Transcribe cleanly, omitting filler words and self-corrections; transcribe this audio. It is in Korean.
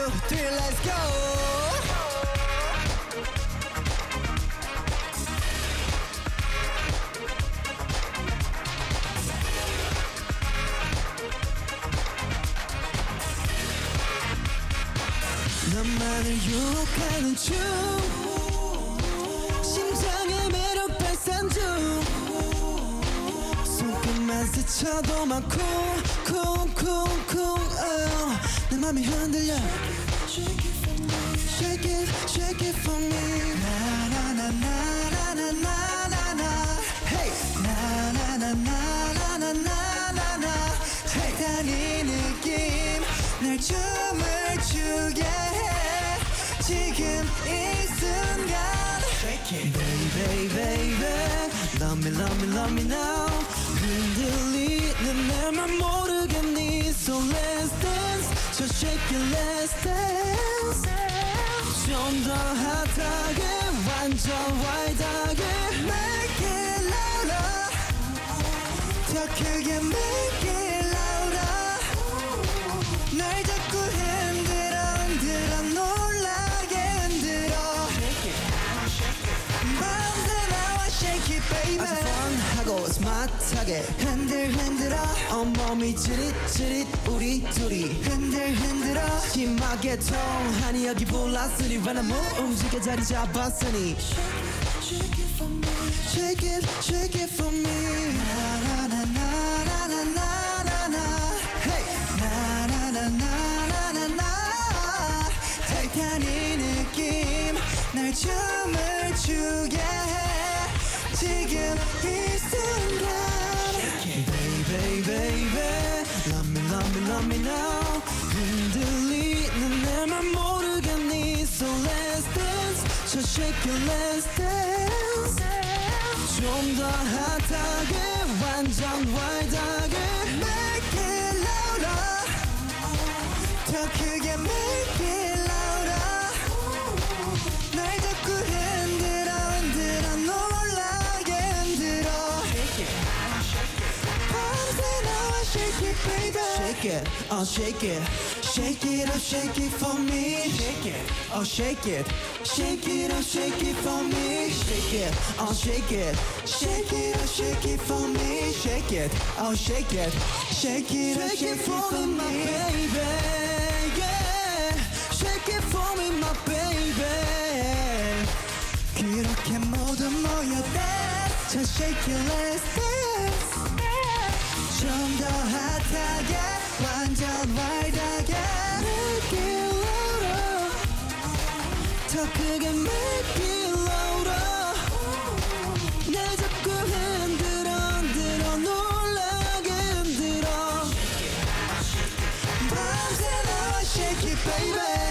three, let's go. 너만을 유혹하는 중 심장의 매력 발산 중 손끝만 스쳐도 막 쿵쿵쿵쿵 내 맘이 흔들려 Shake it, shake it for me 나나나나나나나나 Hey 나나나나나나나나 달달이 느낌 날 춤을 추게 해 지금 이 순간 Shake it Baby baby Love me love me love me now 흔들리는 내 맘 모르겠니 So let's dance So shake it let's dance 좀 더 핫하게 완전 와이드하게 Make it louder 더 크게 make it louder 날 자꾸 흔들어 흔들어 놀라게 흔들어 맘대 나와 shake it baby 아주 펀하고 스마트하게 흔들어 온몸이 찌릿찌릿 우리 둘이 흔들어 심하게 통하니 여기 불났으니 왜나 못 움직여 자리 잡았으니 Shake it for me 나나나나나나나나 Hey 나나나나나나나 달달이 느낌 날 춤을 추게 해 지금 이 순간 Baby baby Love me love me love me now 흔들리는 내 맘 모르겠니 So let's dance So shake it let's dance 좀 더 핫하게 완전 와이드하게 Make it louder 더 크게 make it louder 날 자꾸 흔들어 흔들어 놀라게 흔들어 밤새 나와 shake it baby Shake it, oh shake it Shake it up, shake it for me Shake it, oh shake it Shake it up, shake it for me Shake it, oh shake it Shake it up, shake it for me Shake it, oh shake it Shake it up, shake it for me my baby Yeah Shake it for me my baby 그렇게 모두 모여 dance Just shake it, let's dance 좀 더 핫하게 완전 와이드하게 Make it louder 더 크게 make it louder 날 자꾸 흔들어 흔들어 놀라게 흔들어 밤새 나와 shake it baby